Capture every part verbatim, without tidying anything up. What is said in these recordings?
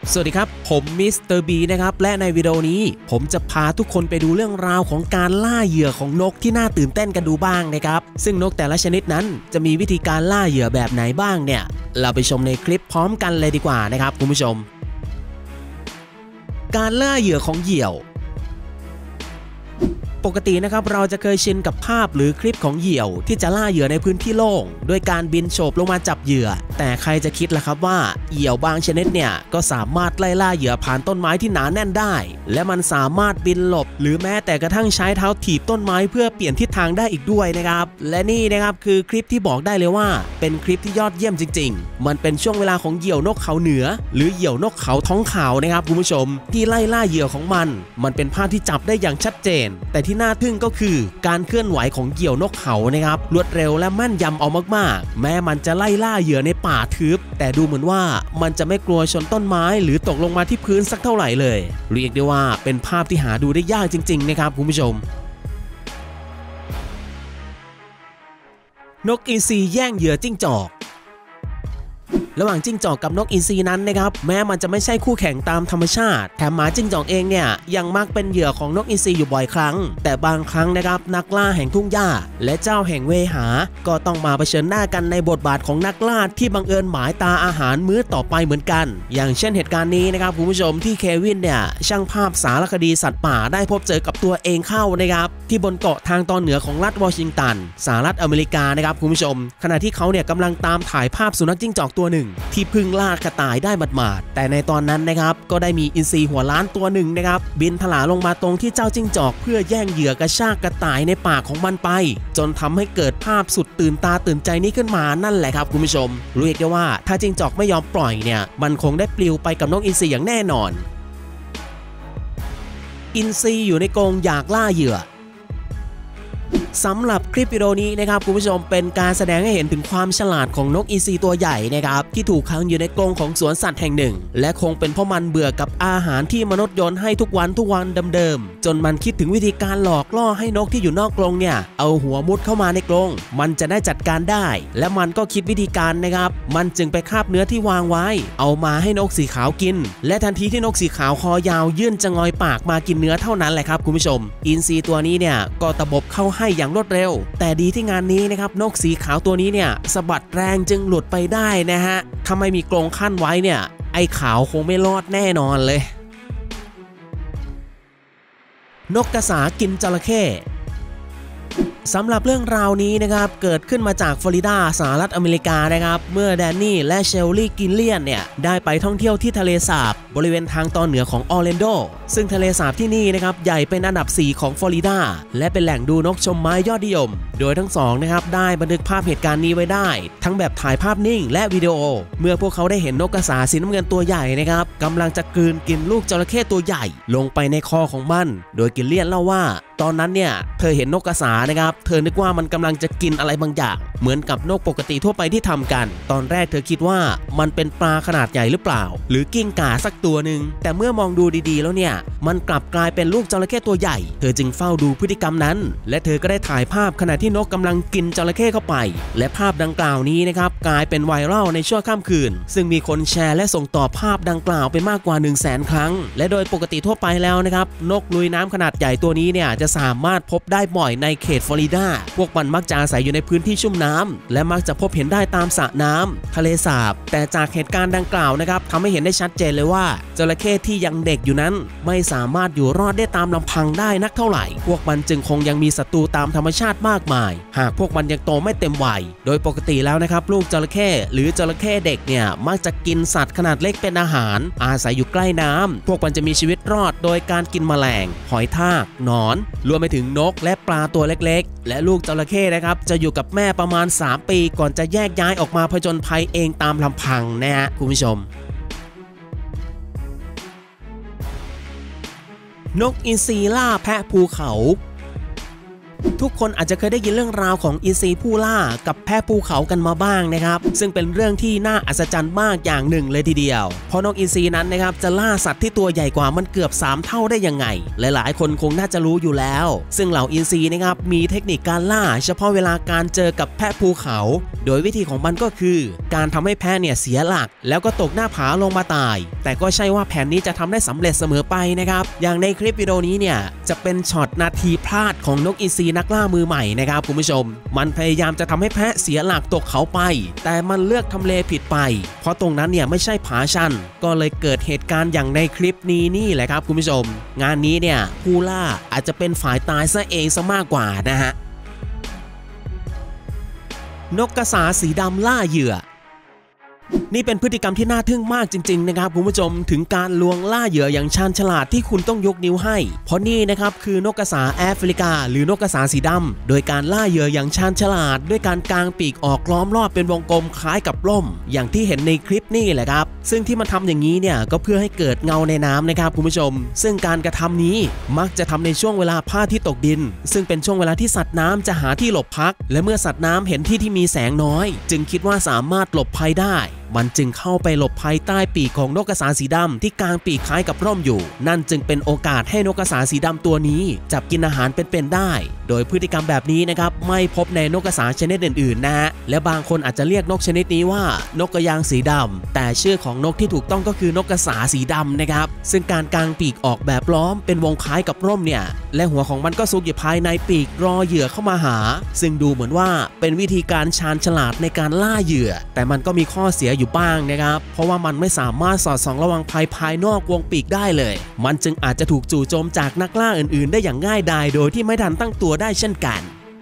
สวัสดีครับผมมิสเตอร์บีนะครับและในวิดีโอนี้ผมจะพาทุกคนไปดูเรื่องราวของการล่าเหยื่อของนกที่น่าตื่นเต้นกันดูบ้างนะครับซึ่งนกแต่ละชนิดนั้นจะมีวิธีการล่าเหยื่อแบบไหนบ้างเนี่ยเราไปชมในคลิปพร้อมกันเลยดีกว่านะครับคุณผู้ชมการล่าเหยื่อของเหยี่ยวปกตินะครับเราจะเคยชินกับภาพหรือคลิปของเหยี่ยวที่จะล่าเหยื่อในพื้นที่โล่งด้วยการบินโฉบลงมาจับเหยื่อแต่ใครจะคิดล่ะครับว่าเหยี่ยวบางชนิดเนี่ยก็สามารถไล่ล่าเหยื่อผ่านต้นไม้ที่หนาแน่นได้และมันสามารถบินหลบหรือแม้แต่กระทั่งใช้เท้าถีบต้นไม้เพื่อเปลี่ยนทิศทางได้อีกด้วยนะครับและนี่นะครับคือคลิปที่บอกได้เลยว่าเป็นคลิปที่ยอดเยี่ยมจริงๆมันเป็นช่วงเวลาของเหยี่ยวนกเขาเหนือหรือเหยี่ยวนกเขาท้องขาวนะครับคุณผู้ชมที่ไล่ล่าเหยื่อของมันมันเป็นภาพที่จับได้อย่างชัดเจนแต่ที่น่าทึ่งก็คือการเคลื่อนไหวของเหยี่ยวนกเขานะครับรวดเร็วและแม่นยำเอามากๆแม้มันจะไล่ล่าเหยื่อในป่าทึบแต่ดูเหมือนว่ามันจะไม่กลัวชนต้นไม้หรือตกลงมาที่พื้นสักเท่าไหร่เลยเรียกได้ว่าเป็นภาพที่หาดูได้ยากจริงๆนะครับคุณผู้ชมนกอินทรีแย่งเหยื่อจิ้งจอกระหว่างจิ้งจอกกับนกอินทรีนั้นนะครับแม้มันจะไม่ใช่คู่แข่งตามธรรมชาติแถมหมาจิ้งจอกเองเนี่ยยังมักเป็นเหยื่อของนกอินทรีอยู่บ่อยครั้งแต่บางครั้งนะครับนักล่าแห่งทุ่งหญ้าและเจ้าแห่งเวหาก็ต้องมาเผชิญหน้ากันในบทบาทของนักล่าที่บังเอิญหมายตาอาหารมื้อต่อไปเหมือนกันอย่างเช่นเหตุการณ์นี้นะครับคุณผู้ชมที่เควินเนี่ยช่างภาพสารคดีสัตว์ป่าได้พบเจอกับตัวเองเข้านะครับที่บนเกาะทางตอนเหนือของรัฐวอชิงตันสหรัฐอเมริกานะครับคุณผู้ชมขณะที่เขาเนี่ยกำลังตามถ่ายภาพสุนัขจิ้งจอกตัวหนึ่งที่พึ่งล่ากระต่ายได้หมาดๆแต่ในตอนนั้นนะครับก็ได้มีอินทรีหัวล้านตัวหนึ่งนะครับบินถลาลงมาตรงที่เจ้าจิ้งจอกเพื่อแย่งเหยื่อกระชากกระต่ายในปากของมันไปจนทำให้เกิดภาพสุดตื่นตาตื่นใจนี้ขึ้นมานั่นแหละครับคุณผู้ชมเรียกได้ว่าถ้าจิ้งจอกไม่ยอมปล่อยเนี่ยมันคงได้ปลิวไปกับนกอินทรีอย่างแน่นอนอินทรีอยู่ในกรงอยากล่าเหยื่อสำหรับคลิปวิดีโอนี้นะครับคุณผู้ชมเป็นการแสดงให้เห็นถึงความฉลาดของนกอินทรีตัวใหญ่นะครับที่ถูกขังอยู่ในกรงของสวนสัตว์แห่งหนึ่งและคงเป็นเพราะมันเบื่อกับอาหารที่มนุษย์โยนให้ทุกวันทุกวันเดิมๆจนมันคิดถึงวิธีการหลอกล่อให้นกที่อยู่นอกกรงเนี่ยเอาหัวมุดเข้ามาในกรงมันจะได้จัดการได้และมันก็คิดวิธีการนะครับมันจึงไปคาบเนื้อที่วางไว้เอามาให้นกสีขาวกินและทันทีที่นกสีขาวคอยาวยื่นจะงอยปากมากินเนื้อเท่านั้นแหละครับคุณผู้ชมอินทรีตัวนี้เนี่ยก็ตะบบเข้าให้อย่างรวดเร็วแต่ดีที่งานนี้นะครับนกสีขาวตัวนี้เนี่ยสะบัดแรงจึงหลุดไปได้นะฮะถ้าไม่มีกรงขั้นไว้เนี่ยไอ้ขาวคงไม่รอดแน่นอนเลยนกกระสากินจระเข้สำหรับเรื่องราวนี้นะครับเกิดขึ้นมาจากฟลอริดาสหรัฐอเมริกานะครับเมื่อแดนนี่และเชลลี่กินเลียนเนี่ยได้ไปท่องเที่ยวที่ทะเลสาบบริเวณทางตอนเหนือของออร์แลนโดซึ่งทะเลสาบที่นี่นะครับใหญ่เป็นอันดับสี่ของฟลอริดาและเป็นแหล่งดูนกชมไม้ยอดนิยมโดยทั้งสองนะครับได้บันทึกภาพเหตุการณ์นี้ไว้ได้ทั้งแบบถ่ายภาพนิ่งและวิดีโอเมื่อพวกเขาได้เห็นนกกระสาสีน้ำเงินตัวใหญ่นะครับกำลังจะกลืนกินลูกจระเข้ตัวใหญ่ลงไปในคอของมันโดยกินเลียนเล่าว่าตอนนั้นเนี่ยเธอเห็นนกกระสานะครับเธอนึกว่ามันกำลังจะกินอะไรบางอย่างเหมือนกับนกปกติทั่วไปที่ทำกันตอนแรกเธอคิดว่ามันเป็นปลาขนาดใหญ่หรือเปล่าหรือกิ้งก่าสักตัวหนึ่งแต่เมื่อมองดูดีๆแล้วเนี่ยมันกลับกลายเป็นลูกจระเข้ตัวใหญ่เธอจึงเฝ้าดูพฤติกรรมนั้นและเธอก็ได้ถ่ายภาพขณะที่นกกำลังกินจระเข้เข้าไปและภาพดังกล่าวนี้นะครับกลายเป็นไวรัลในชั่วข้ามคืนซึ่งมีคนแชร์และส่งต่อภาพดังกล่าวไปมากกว่า หนึ่งแสน ครั้งและโดยปกติทั่วไปแล้วนะครับนกลุยน้ำขนาดใหญ่ตัวนี้เนี่ยจะสามารถพบได้บ่อยในเขตฟลอริดาพวกมันมักจะอาศัยอยู่ในพื้นที่ชุ่มน้ำและมักจะพบเห็นได้ตามสระน้ำทะเลสาบแต่จากเหตุการณ์ดังกล่าวนะครับทำให้เห็นได้ชัดเจนเลยว่าจระเข้ที่ยังเด็กอยู่นั้นไม่สามารถอยู่รอดได้ตามลำพังได้นักเท่าไหร่พวกมันจึงคงยังมีศัตรูตามธรรมชาติมากมายหากพวกมันยังโตไม่เต็มวัยโดยปกติแล้วนะครับลูกจระเข้หรือจระเข้เด็กเนี่ยมักจะกินสัตว์ขนาดเล็กเป็นอาหารอาศัยอยู่ใกล้น้ำพวกมันจะมีชีวิตรอดโดยการกินแมลงหอยทากหนอนรวมไปถึงนกและปลาตัวเล็กๆและลูกจระเข้นะครับจะอยู่กับแม่ประมาณสามปีก่อนจะแยกย้ายออกมาผจญภัยเองตามลำพังนะฮะคุณผู้ชมนกอินทรีล่าแพะภูเขาทุกคนอาจจะเคยได้ยินเรื่องราวของอินทรีผู้ล่ากับแพะภูเขากันมาบ้างนะครับซึ่งเป็นเรื่องที่น่าอัศจรรย์มากอย่างหนึ่งเลยทีเดียวเพราะนกอินทรีนั้นนะครับจะล่าสัตว์ที่ตัวใหญ่กว่ามันเกือบสามเท่าได้ยังไงหลายๆคนคงน่าจะรู้อยู่แล้วซึ่งเหล่าอินทรีนะครับมีเทคนิคการล่าเฉพาะเวลาการเจอกับแพะภูเขาโดยวิธีของมันก็คือการทำให้แพะเนี่ยเสียหลักแล้วก็ตกหน้าผาลงมาตายแต่ก็ใช่ว่าแผนนี้จะทำได้สำเร็จเสมอไปนะครับอย่างในคลิปวิดีโอนี้เนี่ยจะเป็นช็อตนาทีพลาดของนกอินทรีนักล่ามือใหม่นะครับคุณผู้ชมมันพยายามจะทำให้แพะเสียหลักตกเขาไปแต่มันเลือกทำเลผิดไปเพราะตรงนั้นเนี่ยไม่ใช่ผาชันก็เลยเกิดเหตุการณ์อย่างในคลิปนี้นี่แหละครับคุณผู้ชมงานนี้เนี่ยผู้ล่าอาจจะเป็นฝ่ายตายซะเองซะมากกว่านะฮะนกกระสาสีดำล่าเหยื่อนี่เป็นพฤติกรรมที่น่าทึ่งมากจริงๆนะครับคุณผู้ชมถึงการลวงล่าเหยื่ออย่างชาญฉลาดที่คุณต้องยกนิ้วให้เพราะนี่นะครับคือนกกระสาแอฟริกาหรือนกกระสาสีดำโดยการล่าเหยื่ออย่างชาญฉลาดด้วยการกางปีกออกล้อมรอบเป็นวงกลมคล้ายกับร่มอย่างที่เห็นในคลิปนี่แหละครับซึ่งที่มันทำอย่างนี้เนี่ยก็เพื่อให้เกิดเงาในน้ำนะครับคุณผู้ชมซึ่งการกระทำนี้มักจะทำในช่วงเวลาพระอาทิตย์ตกดินซึ่งเป็นช่วงเวลาที่สัตว์น้ำจะหาที่หลบพักและเมื่อสัตว์น้ำเห็นที่ที่มีแสงน้อยจึงคิดว่าสามารถหลบภัยได้มันจึงเข้าไปหลบภายใต้ปีกของนกกระสาสีดำที่กางปีกคล้ายกับร่มอยู่นั่นจึงเป็นโอกาสให้นกกระสาสีดำตัวนี้จับกินอาหารเป็นๆได้โดยพฤติกรรมแบบนี้นะครับไม่พบในนกกระสาชนิดอื่นๆนะฮะและบางคนอาจจะเรียกนกชนิดนี้ว่านกกระยางสีดำแต่ชื่อของนกที่ถูกต้องก็คือนกกระสาสีดำนะครับซึ่งการกางปีกออกแบบล้อมเป็นวงคล้ายกับร่มเนี่ยและหัวของมันก็ซุกอยู่ภายในปีกรอเหยื่อเข้ามาหาซึ่งดูเหมือนว่าเป็นวิธีการชาญฉลาดในการล่าเหยื่อแต่มันก็มีข้อเสียอยู่บ้างนะครับเพราะว่ามันไม่สามารถสอดส่องระวังภัยภายนอกวงปีกได้เลยมันจึงอาจจะถูกจู่โจมจากนักล่าอื่นๆได้อย่างง่ายดายโดยที่ไม่ทันตั้งตัวได้เช่นกัน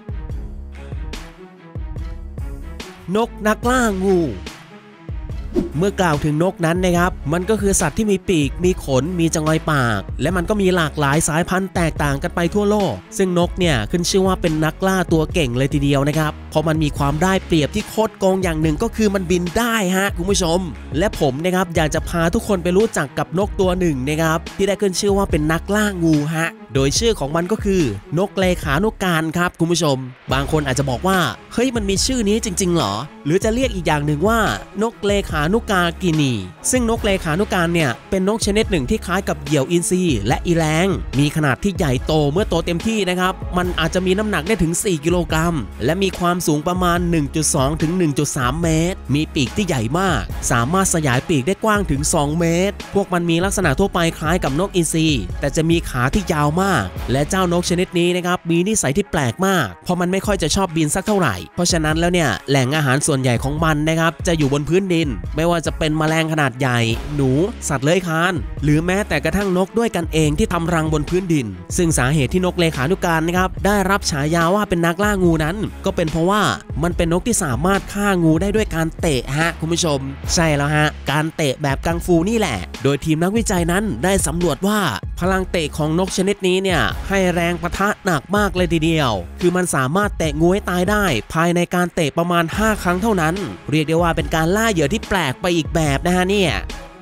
นกนักล่างูเมื่อกล่าวถึงนกนั้นนะครับมันก็คือสัตว์ที่มีปีกมีขนมีจงอยปากและมันก็มีหลากหลายสายพันธุ์แตกต่างกันไปทั่วโลกซึ่งนกเนี่ยขึ้นชื่อว่าเป็นนักล่าตัวเก่งเลยทีเดียวนะครับเพราะมันมีความได้เปรียบที่โคตรโกงอย่างหนึ่งก็คือมันบินได้ฮะคุณผู้ชมและผมนะครับอยากจะพาทุกคนไปรู้จักกับนกตัวหนึ่งนะครับที่ได้ขึ้นชื่อว่าเป็นนักล่างูฮะโดยชื่อของมันก็คือนกเลขานุการครับคุณผู้ชมบางคนอาจจะบอกว่าเฮ้ยมันมีชื่อนี้จริงๆหรอหรือจะเรียกอีกอย่างหนึ่งว่านกเลขานุกากินีซึ่งนกเลขานุการเนี่ยเป็นนกชนิดหนึ่งที่คล้ายกับเหยี่ยวอินทรีและอีแรงมีขนาดที่ใหญ่โตเมื่อโตเต็มที่นะครับมันอาจจะมีน้ำหนักได้ถึงสี่กิโลกรัมและมีความสูงประมาณ หนึ่งจุดสอง ถึง หนึ่งจุดสาม เมตรมีปีกที่ใหญ่มากสามารถสยายปีกได้กว้างถึงสองเมตรพวกมันมีลักษณะทั่วไปคล้ายกับนกอินทรีแต่จะมีขาที่ยาวมากและเจ้านกชนิดนี้นะครับมีนิสัยที่แปลกมากเพราะมันไม่ค่อยจะชอบบินสักเท่าไหร่เพราะฉะนั้นแล้วเนี่ยแหล่งอาหารส่วนใหญ่ของมันนะครับจะอยู่บนพื้นดินไม่ว่าจะเป็นแมลงขนาดใหญ่หนูสัตว์เลื้อยคลานหรือแม้แต่กระทั่งนกด้วยกันเองที่ทำรังบนพื้นดินซึ่งสาเหตุที่นกเลขานุการนะครับได้รับฉายาว่าเป็นนักล่างูนั้นก็เป็นเพราะว่ามันเป็นนกที่สามารถฆ่างูได้ด้วยการเตะฮะคุณผู้ชมใช่แล้วฮะการเตะแบบกังฟูนี่แหละโดยทีมนักวิจัยนั้นได้สำรวจว่าพลังเตะของนกชนิดนี้เนี่ยให้แรงปะทะหนักมากเลยทีเดียวคือมันสามารถเตะงูให้ตายได้ภายในการเตะประมาณห้าครั้งเท่านั้นเรียกได้ว่าเป็นการล่าเหยื่อที่แปลกไปอีกแบบนะฮะเนี่ย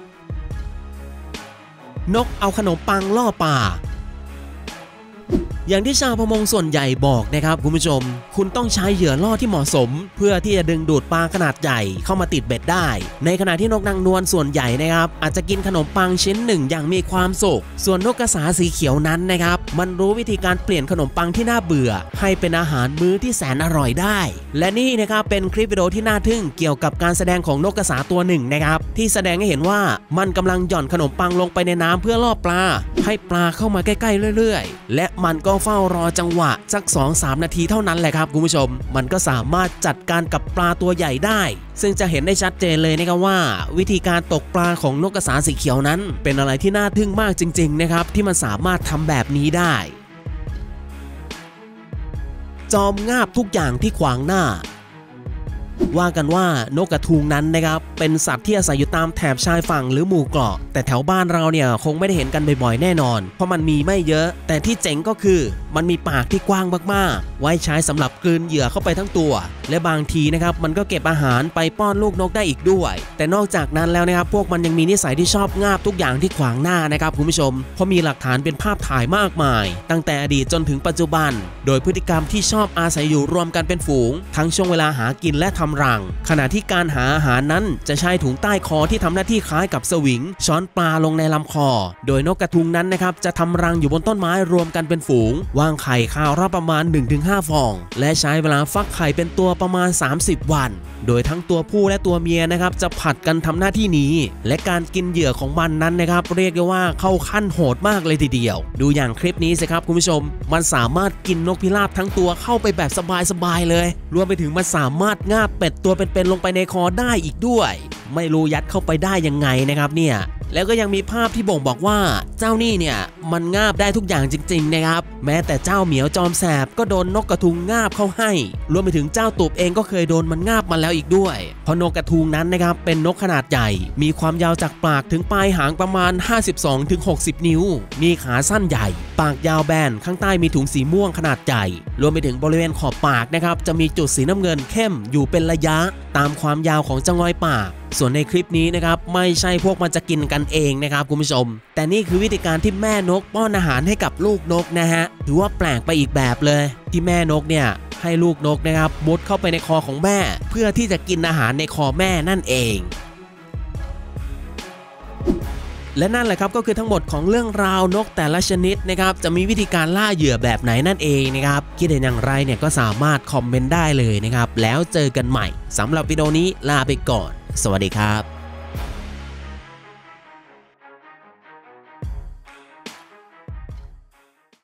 นกเอาขนมปังล่อปลาอย่างที่ชาวประมงส่วนใหญ่บอกนะครับคุณผู้ชมคุณต้องใช้เหยื่อล่อที่เหมาะสมเพื่อที่จะดึงดูดปลาขนาดใหญ่เข้ามาติดเบ็ดได้ในขณะที่นกนางนวลส่วนใหญ่นะครับอาจจะกินขนมปังชิ้นหนึ่งอย่างมีความสุขส่วนนกกระสาสีเขียวนั้นนะครับมันรู้วิธีการเปลี่ยนขนมปังที่น่าเบื่อให้เป็นอาหารมื้อที่แสนอร่อยได้และนี่นะครับเป็นคลิปวิดีโอที่น่าทึ่งเกี่ยวกับการแสดงของนกกระสาตัวหนึ่งนะครับที่แสดงให้เห็นว่ามันกำลังหย่อนขนมปังลงไปในน้ำเพื่อล่อปลาให้ปลาเข้ามาใกล้ๆเรื่อยๆและมันก็เฝ้ารอจังหวะสัก สองถึงสาม นาทีเท่านั้นแหละครับคุณผู้ชมมันก็สามารถจัดการกับปลาตัวใหญ่ได้ซึ่งจะเห็นได้ชัดเจนเลยนะครับว่าวิธีการตกปลาของนกกระสาสีเขียวนั้นเป็นอะไรที่น่าทึ่งมากจริงๆนะครับที่มันสามารถทำแบบนี้ได้จอมงาบทุกอย่างที่ขวางหน้าว่ากันว่านกกระทุงนั้นนะครับเป็นสัตว์ที่อาศัยอยู่ตามแถบชายฝั่งหรือหมู่เกาะแต่แถวบ้านเราเนี่ยคงไม่ได้เห็นกันบ่อยๆแน่นอนเพราะมันมีไม่เยอะแต่ที่เจ๋งก็คือมันมีปากที่กว้างมากๆไว้ใช้สำหรับกลืนเหยื่อเข้าไปทั้งตัวและบางทีนะครับมันก็เก็บอาหารไปป้อนลูกนกได้อีกด้วยแต่นอกจากนั้นแล้วนะครับพวกมันยังมีนิสัยที่ชอบงาบทุกอย่างที่ขวางหน้านะครับคุณผู้ชมเพราะมีหลักฐานเป็นภาพถ่ายมากมายตั้งแต่อดีตจนถึงปัจจุบันโดยพฤติกรรมที่ชอบอาศัยอยู่รวมกันเป็นฝูงทั้งช่วงเวลาหากินและทำรังขณะที่การหาอาหารนั้นจะใช้ถุงใต้คอที่ทำหน้าที่คล้ายกับสวิงช้อนปลาลงในลำคอโดยนกกระทุงนั้นนะครับจะทำรังอยู่บนต้นไม้รวมกันเป็นฝูงวางไข่คราวละประมาณ หนึ่งถึงห้า ฟองและใช้เวลาฟักไข่เป็นตัวประมาณสามสิบวันโดยทั้งตัวผู้และตัวเมียนะครับจะผัดกันทำหน้าที่นี้และการกินเหยื่อของมันนั้นนะครับเรียกได้ว่าเข้าขั้นโหดมากเลยทีเดียวดูอย่างคลิปนี้สิครับคุณผู้ชมมันสามารถกินนกพิราบทั้งตัวเข้าไปแบบสบายๆเลยรวมไปถึงมันสามารถงาบเป็ดตัวเป็นๆลงไปในคอได้อีกด้วยไม่รู้ยัดเข้าไปได้ยังไงนะครับเนี่ยแล้วก็ยังมีภาพที่บ่งบอกว่าเจ้านี่เนี่ยมันงาบได้ทุกอย่างจริงๆนะครับแม้แต่เจ้าเหมียวจอมแสบก็โดนนกกระทุงงาบเข้าให้รวมไปถึงเจ้าตูบเองก็เคยโดนมันงาบมาแล้วอีกด้วยเพราะนกกระทุงนั้นนะครับเป็นนกขนาดใหญ่มีความยาวจากปากถึงปลายหางประมาณ ห้าสิบสองถึงหกสิบ นิ้วมีขาสั้นใหญ่ปากยาวแบนข้างใต้มีถุงสีม่วงขนาดใหญ่รวมไปถึงบริเวณขอบปากนะครับจะมีจุดสีน้ำเงินเข้มอยู่เป็นระยะตามความยาวของจงอยปากส่วนในคลิปนี้นะครับไม่ใช่พวกมันจะกินกันเองนะครับคุณผู้ชมแต่นี่คือวิธีการที่แม่นกป้อนอาหารให้กับลูกนกนะฮะถือว่าแปลกไปอีกแบบเลยที่แม่นกเนี่ยให้ลูกนกนะครับมุดเข้าไปในคอของแม่เพื่อที่จะกินอาหารในคอแม่นั่นเองและนั่นแหละครับก็คือทั้งหมดของเรื่องราวนกแต่ละชนิดนะครับจะมีวิธีการล่าเหยื่อแบบไหนนั่นเองนะครับคิดเห็นอย่างไรเนี่ยก็สามารถคอมเมนต์ได้เลยนะครับแล้วเจอกันใหม่สำหรับวิดีโอนี้ลาไปก่อนสวัสดีครับ